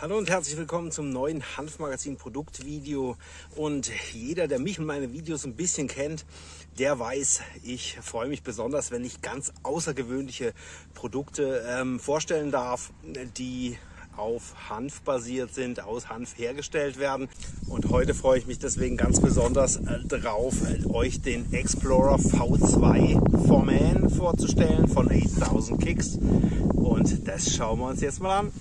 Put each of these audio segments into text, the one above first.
Hallo und herzlich willkommen zum neuen Hanfmagazin Produktvideo. Und jeder, der mich und meine Videos ein bisschen kennt, der weiß, ich freue mich besonders, wenn ich ganz außergewöhnliche Produkte vorstellen darf, die auf Hanf basiert sind, aus Hanf hergestellt werden. Und heute freue ich mich deswegen ganz besonders darauf, euch den Explorer V2 4Man vorzustellen von 8000 Kicks. Und das schauen wir uns jetzt mal an.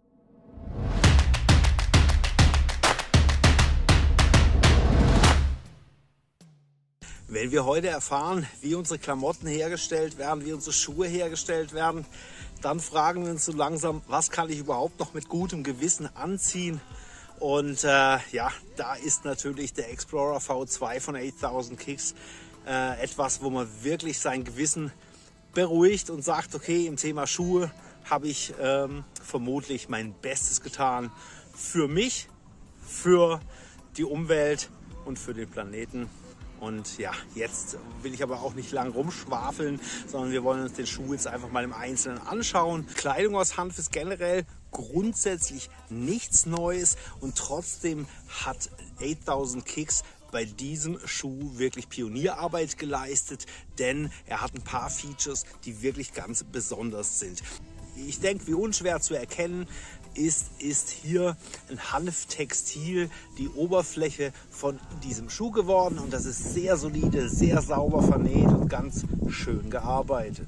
Wenn wir heute erfahren, wie unsere Klamotten hergestellt werden, wie unsere Schuhe hergestellt werden, dann fragen wir uns so langsam, was kann ich überhaupt noch mit gutem Gewissen anziehen? Und ja, da ist natürlich der Explorer V2 von 8000 Kicks etwas, wo man wirklich sein Gewissen beruhigt und sagt, okay, im Thema Schuhe habe ich vermutlich mein Bestes getan für mich, für die Umwelt und für den Planeten. Und ja, jetzt will ich aber auch nicht lang rumschwafeln, sondern wir wollen uns den Schuh jetzt einfach mal im Einzelnen anschauen. Kleidung aus Hanf ist generell grundsätzlich nichts Neues und trotzdem hat 8000 Kicks bei diesem Schuh wirklich Pionierarbeit geleistet, denn er hat ein paar Features, die wirklich ganz besonders sind. Ich denke, wie unschwer zu erkennen ist hier ein Hanftextil die Oberfläche von diesem Schuh geworden, und das ist sehr solide, sehr sauber vernäht und ganz schön gearbeitet.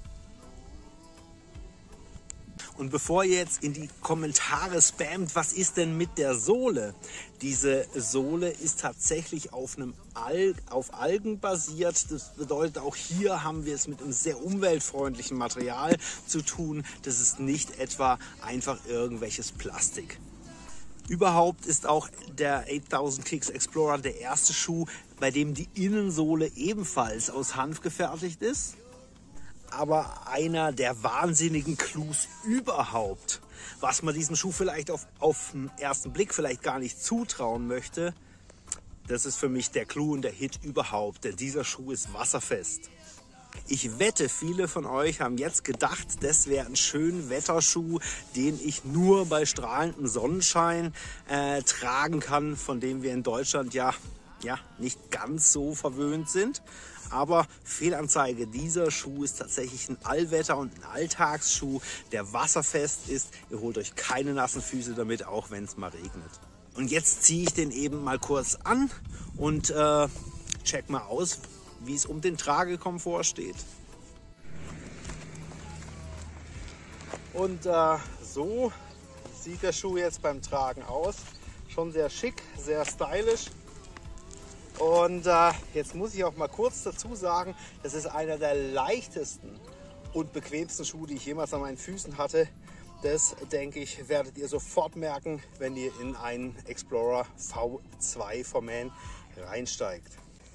Und bevor ihr jetzt in die Kommentare spammt, was ist denn mit der Sohle? Diese Sohle ist tatsächlich auf Algen basiert. Das bedeutet, auch hier haben wir es mit einem sehr umweltfreundlichen Material zu tun. Das ist nicht etwa einfach irgendwelches Plastik. Überhaupt ist auch der 8000 Kicks Explorer der erste Schuh, bei dem die Innensohle ebenfalls aus Hanf gefertigt ist. Aber einer der wahnsinnigen Clous überhaupt, was man diesem Schuh vielleicht auf den ersten Blick vielleicht gar nicht zutrauen möchte, das ist für mich der Clou und der Hit überhaupt, denn dieser Schuh ist wasserfest. Ich wette, viele von euch haben jetzt gedacht, das wäre ein schöner Wetterschuh, den ich nur bei strahlendem Sonnenschein tragen kann, von dem wir in Deutschland ja nicht ganz so verwöhnt sind. Aber Fehlanzeige, dieser Schuh ist tatsächlich ein Allwetter- und ein Alltagsschuh, der wasserfest ist. Ihr holt euch keine nassen Füße damit, auch wenn es mal regnet. Und jetzt ziehe ich den eben mal kurz an und check mal aus, wie es um den Tragekomfort steht. Und so sieht der Schuh jetzt beim Tragen aus. Schon sehr schick, sehr stylisch. Und jetzt muss ich auch mal kurz dazu sagen, das ist einer der leichtesten und bequemsten Schuhe, die ich jemals an meinen Füßen hatte. Das, denke ich, werdet ihr sofort merken, wenn ihr in einen Explorer V2 4Man reinsteigt.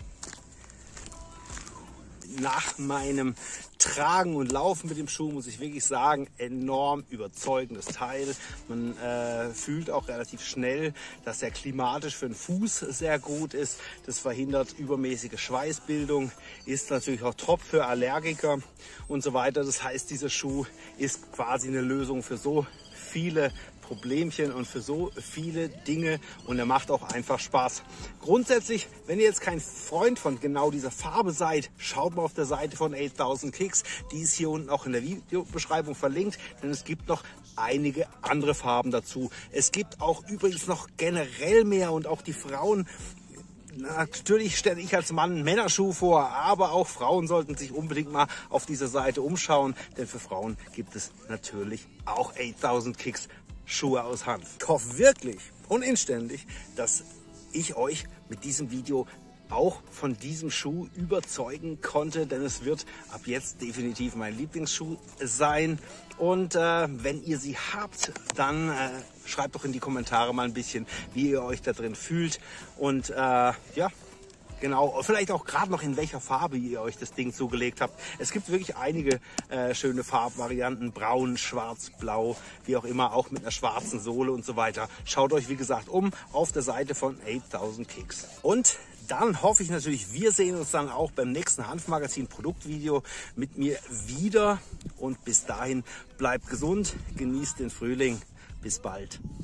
Nach meinem Tragen und Laufen mit dem Schuh muss ich wirklich sagen, enorm überzeugendes Teil. Man fühlt auch relativ schnell, dass er klimatisch für den Fuß sehr gut ist. Das verhindert übermäßige Schweißbildung, ist natürlich auch top für Allergiker und so weiter. Das heißt, dieser Schuh ist quasi eine Lösung für so viele Problemchen und für so viele Dinge, und er macht auch einfach Spaß. Grundsätzlich, wenn ihr jetzt kein Freund von genau dieser Farbe seid, schaut mal auf der Seite von 8000 Kicks, die ist hier unten auch in der Videobeschreibung verlinkt, denn es gibt noch einige andere Farben dazu. Es gibt auch übrigens noch generell mehr, und auch die Frauen. Natürlich stelle ich als Mann einen Männerschuh vor, aber auch Frauen sollten sich unbedingt mal auf dieser Seite umschauen, denn für Frauen gibt es natürlich auch 8000 Kicks Schuhe aus Hanf. Ich hoffe wirklich und inständig, dass ich euch mit diesem Video auch von diesem Schuh überzeugen konnte, denn es wird ab jetzt definitiv mein Lieblingsschuh sein. Und wenn ihr sie habt, dann schreibt doch in die Kommentare mal ein bisschen, wie ihr euch da drin fühlt. Und ja, genau, vielleicht auch gerade noch in welcher Farbe ihr euch das Ding zugelegt habt. Es gibt wirklich einige schöne Farbvarianten, braun, schwarz, blau, wie auch immer, auch mit einer schwarzen Sohle und so weiter. Schaut euch, wie gesagt, um auf der Seite von 8000 Kicks. Und dann hoffe ich natürlich, wir sehen uns dann auch beim nächsten Hanfmagazin Produktvideo mit mir wieder. Und bis dahin bleibt gesund, genießt den Frühling. Bis bald.